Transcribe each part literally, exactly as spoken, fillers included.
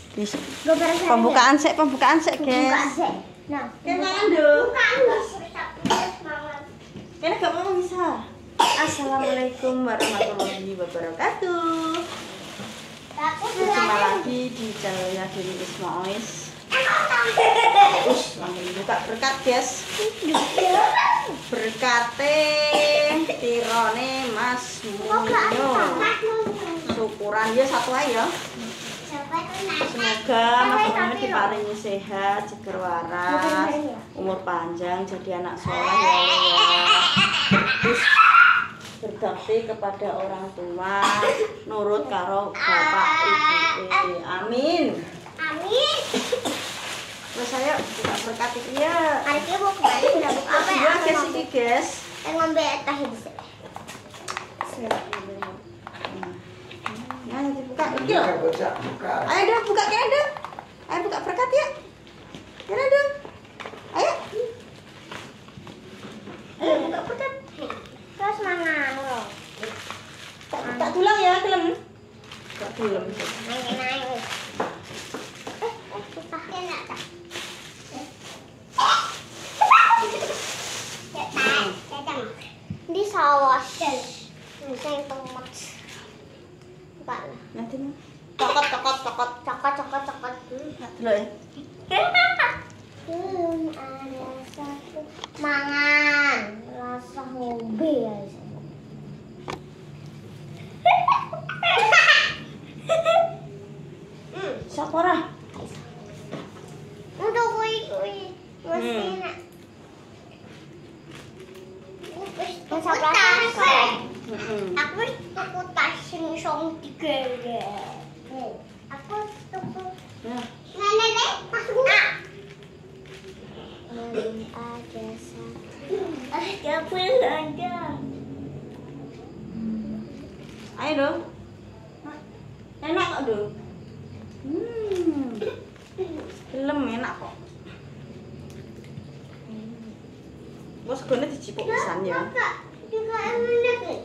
Bisa. Pembukaan sik, pembukaan sik, guys. Nah, Kenangan dong. semangat. Kena gak apa-apa bisa. Assalamualaikum warahmatullahi wabarakatuh. Jumpa lagi di channelnya Dewi Ismaois. Us, langsung buka berkat, guys. Berkate tirone Mas Munyo. Syukuran dia satu aja. Semoga Mas Munyo diparingi sehat, seger waras, umur panjang, jadi anak soleh ya Allah. Terus berbakti kepada orang tua, nurut karo bapak ibu. Amin. Amin. Terus saya buka berkat iki ya. Hari ini mau kembali ke dapur apa ya? Ya guys iki guys. Saya ngombe teh di sini. Nah, dibuka iki lho. Ayo dong buka kene dong. Ayo buka berkat ya. Kene dong. Ayo. Ayo buka berkat. Terus mana lo? Tak tak tulang ya, kelem. Tak tulang. Naik naik. Eh, eh, susah enak tak? Di sawah yang tomat bukan Nanti nih. Cokot cokot cokot. cokot cokot cokot Nah, dulu ya. hmm, ada satu mangan rasa hobi ya hmm. Sapora. Untuk kui kui mesin aku tuku tas sing song tiga aku tuku Nah, mana deh masuknya belum ada satu ada belum ada ayo dong. Enak kok dong. Hmm. Film enak kok. Bos segone dicipuk pisan ya. juga enak nih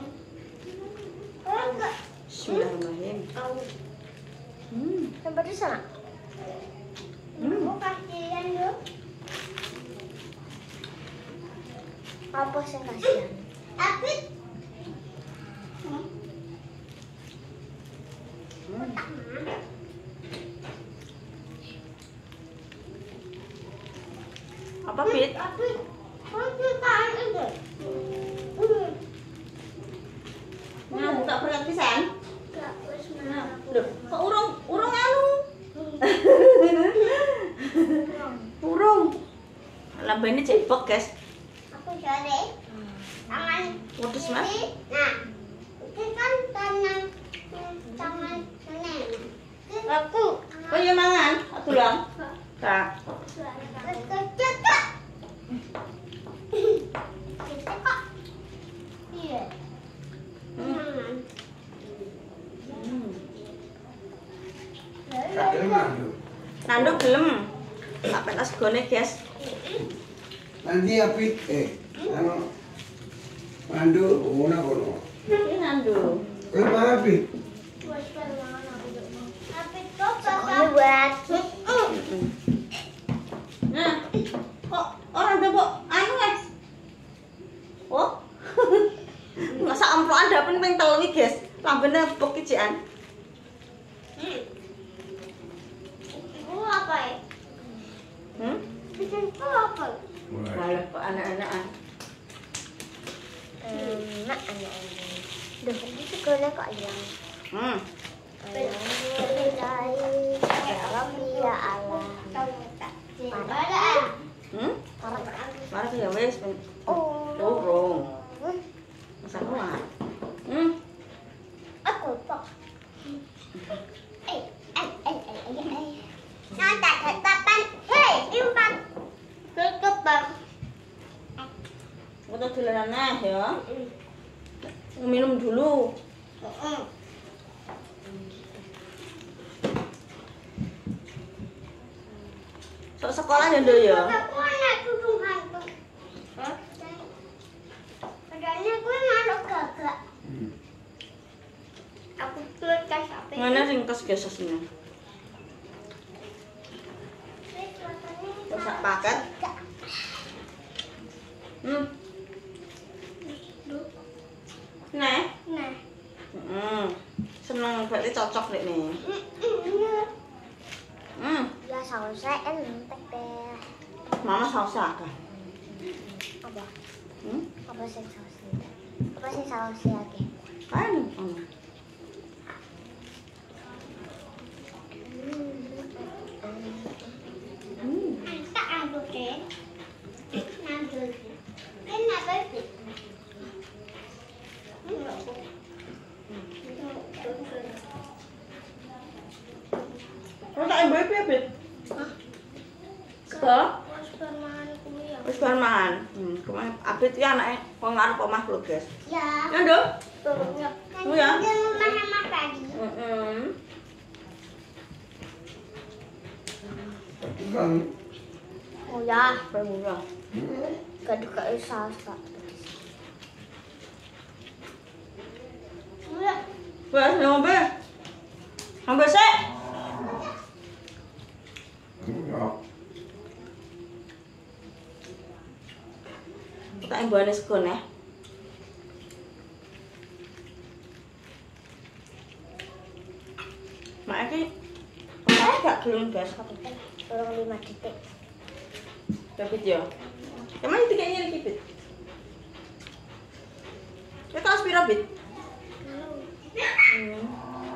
Bismillahirrahmanirrahim. Hmm. sampai di sana Hmm. mau kasihan yuk apa sih kasihan tapi Apa Pit? tapi kasihan itu Nah, buka berkat pisan. gak wis Nah, mana loh, kok urung urung anu? Urung. Lambene cebok, guys. aku cari tangan Wedhus Mas. ini nah itu kan tangan tangan nenek aku Kok ya mangan? Tulang. Kak. kecil kak kecil kak iya tangan Hmm. lalu Nanduk gelem. Tak penak segone, guys. Nanti apit eh anu mandu una kono. Iki nanduk. Kowe mana apit? ini buat Nah, kok orang dapuk anu guys? Oh. Masa amplokan dapen ping telu iki, guys. Lambene bok kijikan. itu apa ya Hmm? itu apa Malah kok anak-anakan. enak anak-anak duh ini sekolah kok yang Hmm. Alhamdulillah ya Rabbi ya Allah parah Hmm? parah Mari ya wis. oh Urung. Masa kuat. Hmm. aku kok eh eh eh eh eh eh nada tatapan hei impan tutup bang Kita dolanan nah ya. Minum dulu. Sok sekolah ya, Ndo ya. aku anak tudung hantu padahal gue ngarok gagak aku tuh kas apa Mana ringkes gesesnya? paket. Hmm. Nah. Nah. Hmm. Seneng berarti cocok deh nih. Hmm. Ya sausnya entek deh. Mama saus apa? Apa? Hmm? Apa sih sausnya? Apa sih sausnya lagi? Kan. Hmm. Tak ambil deh. Ambil. Enak banget. Kau tak ambil apa bet? Hah? Ke? Wes perman kuwi ya. Wis bar mangan. Hmm, kemarin Abid iki anake wong arep omah lho, guys. Ya. Ya, Nduk. Ya. Oh ya. Dia rumah sama tadi. Heeh. Bang. Oh ya. Bermurah. Gak ada saus Pak. Udah. Wes ngombe. Ngombe sik. Enggak. Tak embane segon ya. Mak iki mak gak gelem, guys. Tolong lima detik. Dapat ya. Emang itu kayaknya iki, Bit. Ya kelas pira, Bit? Hmm.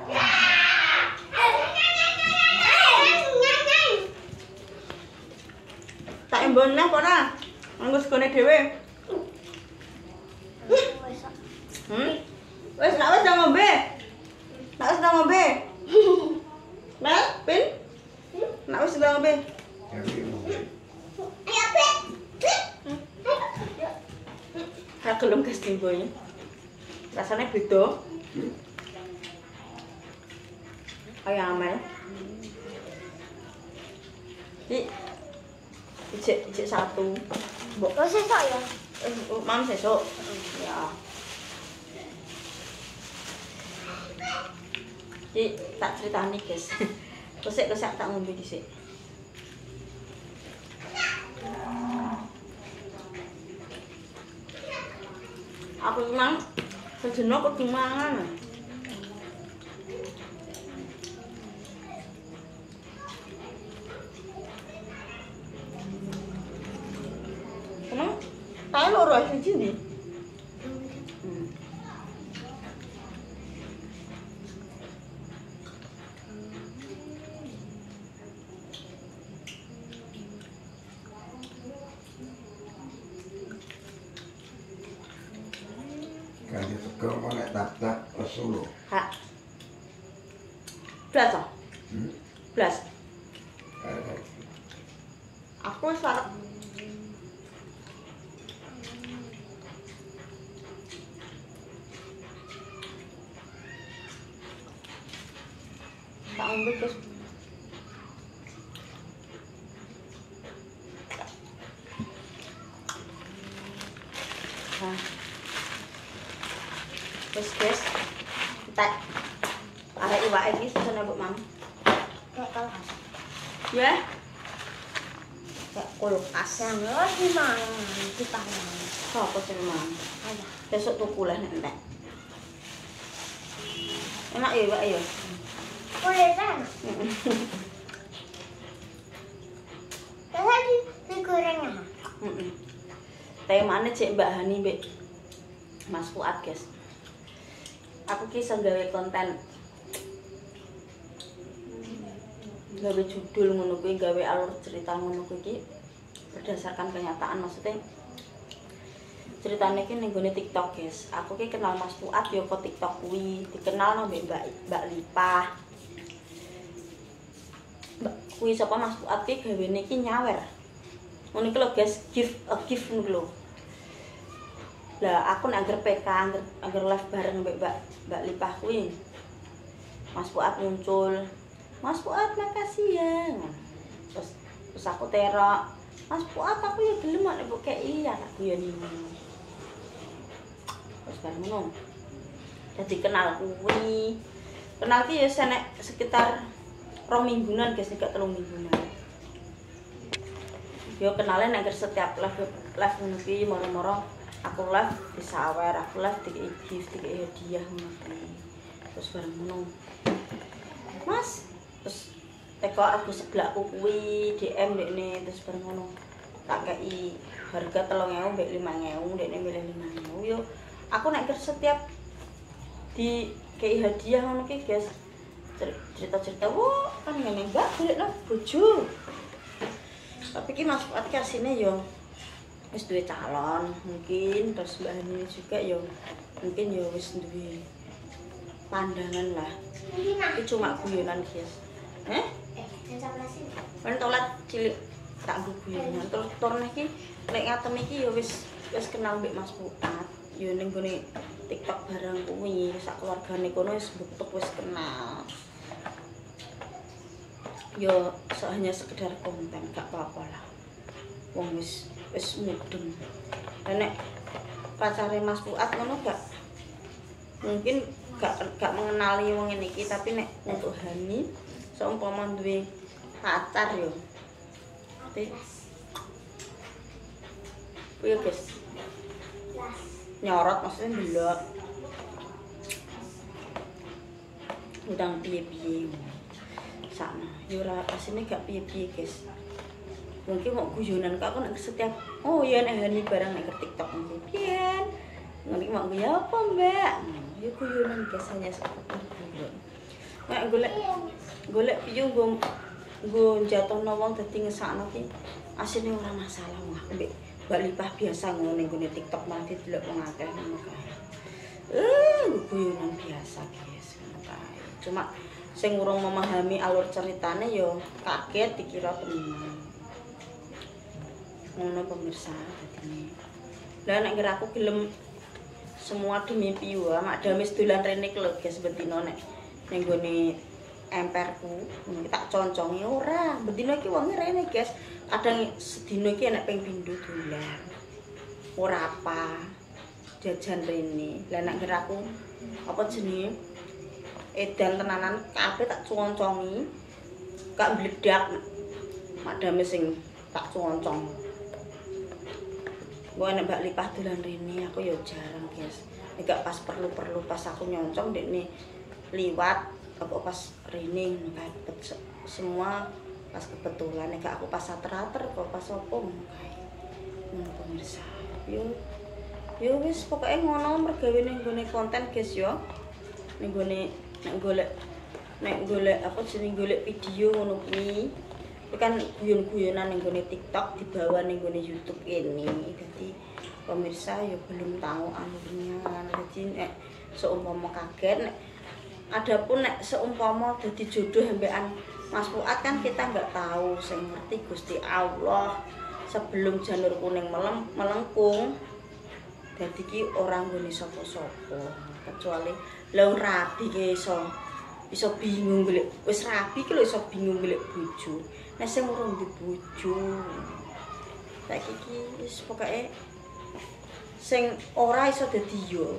Tak embon neh ora. Nganggo segone dhewe. Hmm? Wes, nak wes dah ngombe. Nak wes dah ngombe. Mel, Pin? Nak wes dah ngombe. Jadi Ra gelem guys timbonya. Rasanya beda. Kayak Amel. Iki ijek ijek satu. Mbok Kau sesok ya? eh mam sesuk. Ya. Iki tak ceritani guys. Kesek-kesek tak ngombe dhisik. Aku memang sejenak kudu mangan. Emang tahu loro siji ndi? Hmm. Ganti tegal kok nek tak-tak Solo. Hak. Blas toh? Hmm? Blas. Ada. Aku wis arep tak ambil guys. Nah. Terus guys, kita ada iwak iki susun mbok Mam. Kayak kelas. Ya. Kayak kulkas. Yang lagi mangan di tangan. Sopo sing Mam? Ada. Besok tuku lah nek entek. Enak ya iwak ya. Boleh kan? Tadi digoreng ya. Heeh. Temane cek Mbak Hani mbek Mas Fuad, guys. Aku ki iso gawe konten. Gawe judul ngono kuwi, gawe alur cerita ngono kuwi berdasarkan kenyataan, maksudnya ceritanya ki ning gone TikTok, guys. Aku ki kenal Mas Fuad yo kok TikTok kuwi, dikenal nang Mbak Mbak Lipah. Mbak kuwi sapa Mas Fuad ki gawene ki nyawer. Ngono iki lho, guys, give a gift ngono lho. Lah aku nek P K angger angger live bareng mbek Mbak Mbak Lipah kuwi. Mas Fuad muncul. Mas Fuad makasih ya. Terus terus aku terok. Mas Fuad aku ya gelem nek mbok kei ya aku ya niku. Terus bar ngono. Jadi kenal kuwi. Kenal ki ya senek sekitar rong mingguan guys, nek telung mingguan. Yo kenalnya nek setiap live live ngono ki moro-moro aku live bisa aware, aku live dikei gift, dikei hadiah ngono ki. Terus bareng ngono. Mas, terus teko aku sebelahku kuwi D M dekne terus bareng ngono. Tak kei harga telung ewu mbek lima ewu, dekne milih lima ewu yo. Aku nek setiap di kei hadiah ngono ki, guys. Cerita-cerita, wah kan ngene mbak golekno bojo. Tapi ki Mas Fuad ki asine yo wis duwe calon, mungkin terus Mbak Hani juga yo mungkin yo wis duwe pandangan lah. Iki cuma guyonan, guys. Eh? Eh, jangan saplasin. Kan tolat cilik tak guyonan. Terus turun iki nek ngatem iki yo wis wis kenal mbek Mas Fuad. Yo ning gone TikTok bareng kuwi sak keluargane kono wis butuh wis kenal. Yo so, hanya sekedar konten gak apa-apa lah. Wong wis wis mudeng. Nek pacare Mas Fuad ngono gak mungkin gak gak mengenali wong ngene iki, tapi nek untuk Hani seumpama duwe pacar yo. Tapi kuwi guys. Nyorot maksudnya belok. Udang piye-piye. Sama yo ora asine gak piye-piye, guys. Mungkin mau guyonan kok aku nek setiap oh ya nek Hani barang nek ke TikTok mungkin pian. Ngerti mau guyon apa, Mbak? Yo guyonan guys hanya sekedar guyon. Nek golek golek piye nggo nggo jatuhno wong dadi ngesakno ki asine ora masalah wah mbek Mbak Lipah biasa ngono ning gone TikTok malah didelok wong akeh ngono kae. Eh, guyonan biasa, guys. Ngono kae. Cuma sing urung memahami alur ceritane yo kaget dikira temen. Ngono pemirsa dadine. Lah nek ngira aku gelem semua demi piwa, mak damis dolan rene lho guys bendino nek ning gone emperku, ngono tak concongi ora. Bendino iki wonge rene guys. Kadang sedina iki enek ping pindho dolan. Ora apa. Jajan rene. Lah nek ngira aku apa jenenge? Edan tenanan kabeh tak cuwoncongi. Gak mbledak. Madame sing tak cuwoncong. Gue nek Mbak Lipah dolan rene aku ya jarang, guys. Nek gak pas perlu-perlu pas aku nyoncong dekne liwat apa pas rene ngono semua pas kebetulan nek gak aku pas ater-ater kok pas opo ngono kae. Ngono pemirsa. Yo yo wis pokoke ngono mergawe ning gone konten, guys yo. Ning gone nek golek nek golek apa jeneng golek video ngono kuwi itu kan guyon-guyonan ning gone TikTok dibawa ning gone YouTube ini. Dadi pemirsa ya belum tahu alurnya. Dadi nek seumpama kaget nek adapun nek seumpama dadi jodoh ambekan Mas Fuad kan kita nggak tahu, sing ngerti Gusti Allah. Sebelum janur kuning melem, melengkung dadi ki ora nggone sapa-sapa kecuali lha rabi ki iso iso bingung golek wis rabi ki lho iso bingung golek bojo. Nek sing urung di bojo saiki ki wis pokoke sing ora iso dadi yo.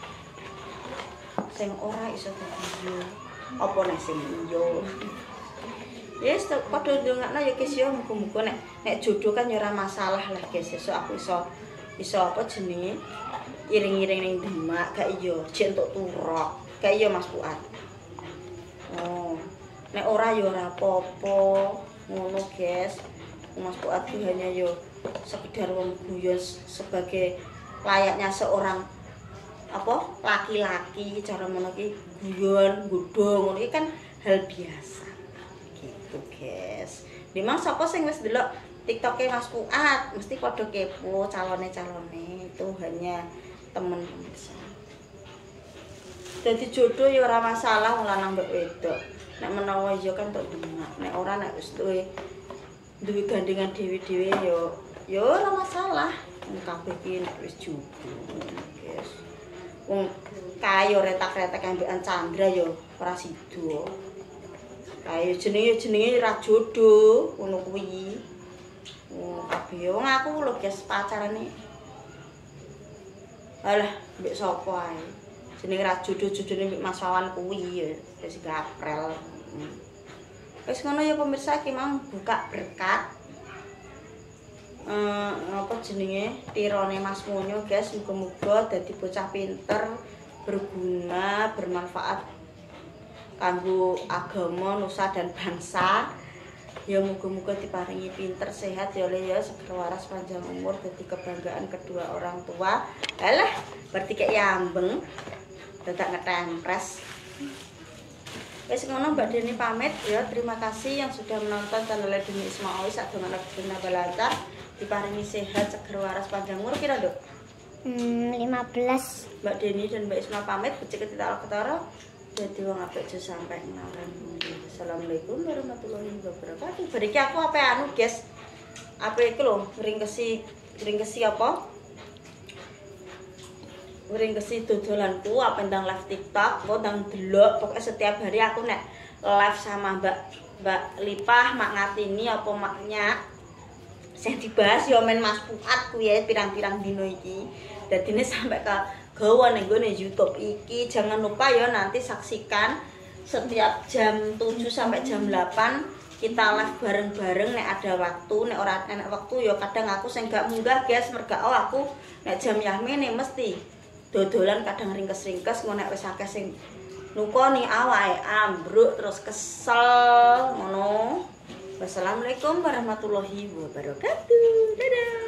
Sing ora iso dadi yo. Apa nek sing yo? Yes, padha ndongakno ya guys yo muga-muga nek nek jodoh kan ya ora masalah lah guys. Esuk aku iso iso apa jenenge iring-iring ning Demak gak iya jek entuk turok. Gak iya Mas Fuad. Oh, nek ora ya ora apa-apa. Ngono guys. Mas Fuad itu hanya yo sekedar wong guyon sebagai layaknya seorang apa laki-laki cara ngono ki guyon godhong ngono iki kan hal biasa gitu guys. Memang sapa sing wis delok TikTok-e Mas Fuad mesti padha kepo calone-calone itu hanya temen pemirsa. Jadi jodoh ya ora masalah wong lanang mbek wedok. Nek menawa ya kan tok Demak. Nek ora nek wis duwe duwe gandengan dhewe-dhewe ya ya ora masalah. Wong kabeh iki nek wis jodoh guys. Wong kayo retak-retak ambekan Chandra ya ora sida. Kae jenenge-jenenge ra jodoh ngono kuwi. Oh, kabeh wong aku lho guys pacarane. Alah, mbek sapa ae. Jenenge ra jodoh-jodone mbek Mas Wawan kuwi ya wis gaprel. Wis ngono ya pemirsa iki mang buka berkat. eh, apa jenenge tirone Mas Monyo guys, muga-muga dadi bocah pinter, berguna, bermanfaat kanggo agama, nusa dan bangsa. Ya muga-muga diparingi pinter, sehat ya Le ya, seger waras, panjang umur, dadi kebanggaan kedua orang tua. Alah, berarti kayak yambeng. Dadak ngetempres. Wes ngono Mbak Deni pamit ya. Terima kasih yang sudah menonton channel Deni Ismail. Sadonga guna balancar, diparingi sehat, seger waras, panjang umur. Kira Dok? Hmm, lima belas. Mbak Deni dan Mbak Isma pamit. Becik kita ketara. Jadi wong apik aja sampai ngaran. Assalamualaikum warahmatullahi wabarakatuh. Beriki aku apa anu guys? Apa iku lho, ngringkesi ngringkesi apa? Ngringkesi dodolanku apa ndang live TikTok, kok ndang delok. Pokoknya setiap hari aku nek live sama Mbak Mbak Lipah, Mak Ngatini apa maknya sing dibahas ya men Mas Fuad ku ya pirang-pirang dino iki. Dadine sampai ke gawa ning gone YouTube iki. Jangan lupa ya nanti saksikan setiap jam tujuh sampai jam delapan kita live bareng-bareng nek ada waktu, nek ora enak waktu ya kadang aku sing gak munggah guys, merga oh aku nek jam yahmene mesti dodolan kadang ringkes-ringkes ngono nek wis akeh sing nukoni awake ambruk terus kesel ngono. Wassalamualaikum warahmatullahi wabarakatuh. Dadah.